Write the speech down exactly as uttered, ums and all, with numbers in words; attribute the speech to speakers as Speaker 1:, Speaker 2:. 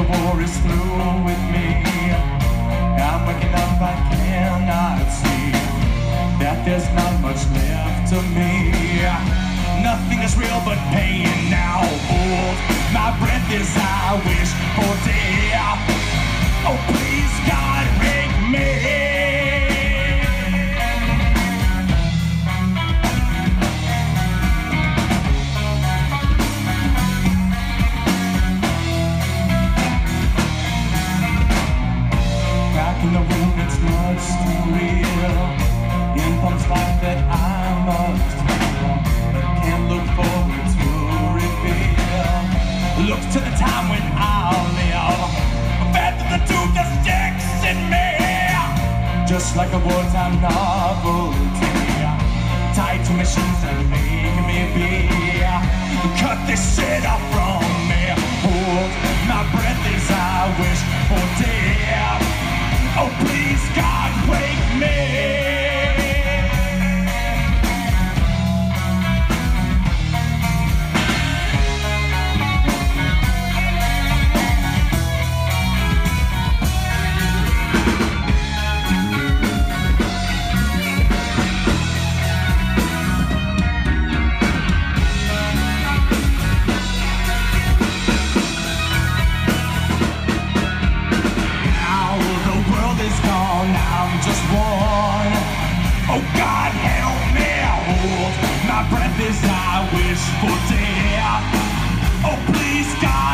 Speaker 1: war is through with me. I'm waking up, I cannot see that there's not much left of me. Nothing is real but pain now. Hold my breath as I wish for death. Oh please God, make me. In the room, it's much too real. In comes life that I must feel, but can't look forward to reveal. Look to the time when I'll live, fed to the tooth that sticks in me, just like a wartime novelty, tied to machines that make me be. Cut this shit off from me. Hold my breath as I wish for death. Oh please God, wake me. I'm just one. Oh God, help me. Hold my breath as I wish for death. Oh please God.